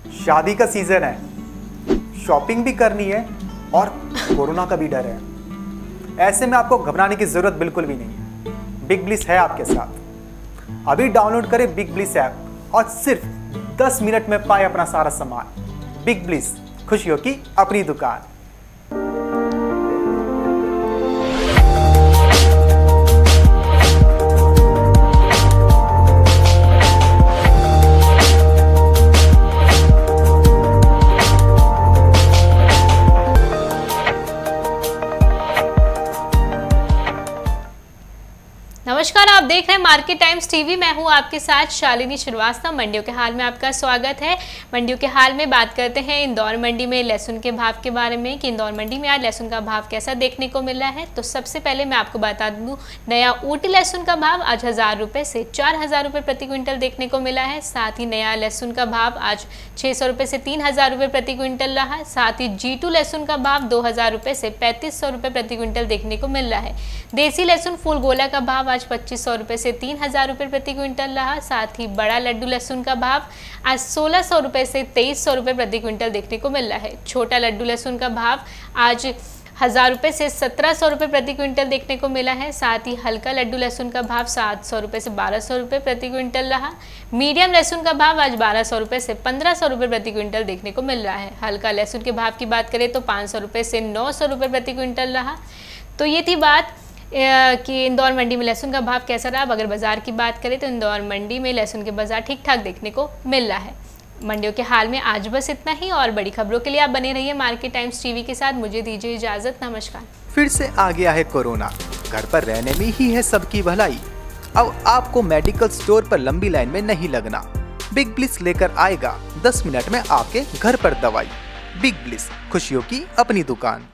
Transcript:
शादी का सीजन है, शॉपिंग भी करनी है और कोरोना का भी डर है। ऐसे में आपको घबराने की जरूरत बिल्कुल भी नहीं है। बिग ब्लिस है आपके साथ। अभी डाउनलोड करें बिग ब्लिस ऐप और सिर्फ 10 मिनट में पाए अपना सारा सामान। बिग ब्लिस, खुशियों की अपनी दुकान। नमस्कार, आप देख रहे हैं मार्केट टाइम्स टीवी। मैं हूं आपके साथ शालिनी श्रीवास्तव। मंडियों के हाल में आपका स्वागत है। मंडियों के हाल में बात करते हैं इंदौर मंडी में लहसुन के भाव के बारे में कि इंदौर मंडी में आज लहसुन का भाव कैसा देखने को मिल रहा है। तो सबसे पहले मैं आपको बता दूं, नया ऊटी लहसुन का भाव आज 1000 रुपये से 4000 रुपये प्रति क्विंटल देखने को मिला है। साथ ही नया लहसुन का भाव आज 600 रुपये से 3000 रुपये प्रति क्विंटल रहा है। साथ ही G2 लहसुन का भाव 2000 रुपये से 3500 रुपये प्रति क्विंटल देखने को मिल रहा है। देसी लहसुन फूल गोला का भाव आज 2500 रुपये से 3000 रुपये प्रति क्विंटल रहा। साथ ही बड़ा लड्डू लहसुन का भाव आज 1600 रुपये से 2300 रुपये प्रति क्विंटल देखने को मिल रहा है। छोटा लड्डू लहसुन का भाव आज 1000 रुपये से 1700 रुपये प्रति क्विंटल देखने को मिला है। साथ ही हल्का लड्डू लहसुन का भाव 700 रुपये से 1200 रुपये प्रति क्विंटल रहा। मीडियम लहसुन का भाव आज 1200 रुपये से 1500 रुपये प्रति क्विंटल देखने को मिल रहा है। हल्का लहसुन के भाव की बात करें तो 500 रुपये से 900 रुपये प्रति क्विंटल रहा। तो ये थी बात कि इंदौर मंडी में लहसुन का भाव कैसा रहा। अगर बाजार की बात करें तो इंदौर मंडी में लहसुन के बाजार ठीक ठाक देखने को मिल रहा है। मंडियों के हाल में आज बस इतना ही, और बड़ी खबरों के लिए आप बने रहिए मार्केट टाइम्स टीवी के साथ। मुझे दीजिए इजाजत, नमस्कार। फिर से आ गया है कोरोना, घर पर रहने में ही है सबकी भलाई। अब आपको मेडिकल स्टोर पर लंबी लाइन में नहीं लगना। बिग ब्लिस लेकर आएगा 10 मिनट में आपके घर पर दवाई। बिग ब्लिस, खुशियों की अपनी दुकान।